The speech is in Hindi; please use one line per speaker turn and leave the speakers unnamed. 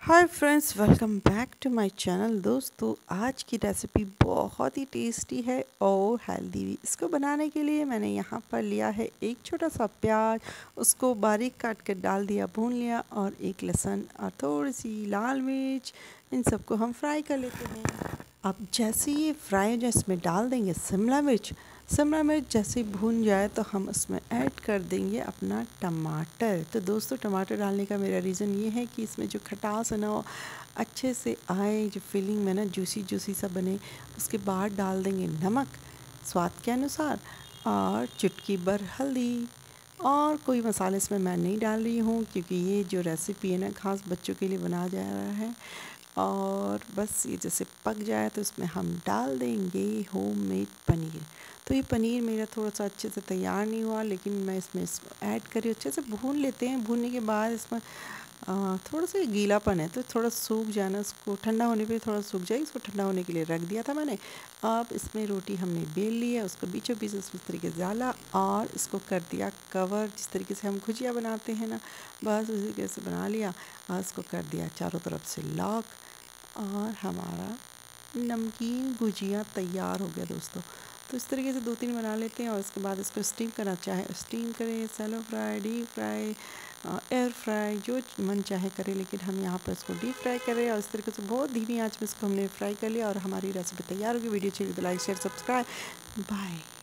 Hi friends, welcome back to my channel. दोस्तों, आज की रेसिपी बहुत ही टेस्टी है और हेल्दी भी। इसको बनाने के लिए मैंने यहाँ पर लिया है एक छोटा सा प्याज, उसको बारीक काट कर डाल दिया, भून लिया, और एक लहसुन और थोड़ी सी लाल मिर्च। इन सबको हम फ्राई कर लेते हैं। अब जैसे ये फ्राई हो जाए, इसमें डाल देंगे शिमला मिर्च जैसे भून जाए तो हम उसमें ऐड कर देंगे अपना टमाटर। तो दोस्तों, टमाटर डालने का मेरा रीज़न ये है कि इसमें जो खटास है ना वो अच्छे से आए, जो फीलिंग में ना जूसी जूसी सा बने। उसके बाद डाल देंगे नमक स्वाद के अनुसार और चुटकी भर हल्दी। और कोई मसाले इसमें मैं नहीं डाल रही हूँ, क्योंकि ये जो रेसिपी है ना खास बच्चों के लिए बनाया जा रहा है। और बस ये जैसे पक जाए तो इसमें हम डाल देंगे होममेड पनीर। तो ये पनीर मेरा थोड़ा सा अच्छे से तैयार नहीं हुआ, लेकिन मैं इसमें इसको ऐड करी, अच्छे से भून लेते हैं। भूनने के बाद इसमें थोड़ा सा गीलापन है तो थोड़ा सूख जाना, उसको ठंडा होने पे थोड़ा सूख जाए। इसको ठंडा होने के लिए रख दिया था मैंने। अब इसमें रोटी हमने बेल ली है, उसको बीचों बीच इस तरीके से डाला और इसको कर दिया कवर। जिस तरीके से हम गुजिया बनाते हैं ना, बस उसी तरीके से बना लिया और इसको कर दिया चारों तरफ से लॉक। और हमारा नमकीन गुजिया तैयार हो गया दोस्तों। तो इस तरीके से 2-3 बना लेते हैं और उसके बाद इसको स्टीम करना चाहे स्टीम करें, shallow fry, deep fry, air fry, जो मन चाहे करें। लेकिन हम यहाँ पर इसको डीप फ्राई करें और इस तरीके से बहुत धीमी आंच में इसको हमने फ्राई कर लिया और हमारी रेसिपी तैयार होगी। वीडियो अच्छी लगी तो लाइक शेयर सब्सक्राइब। बाय।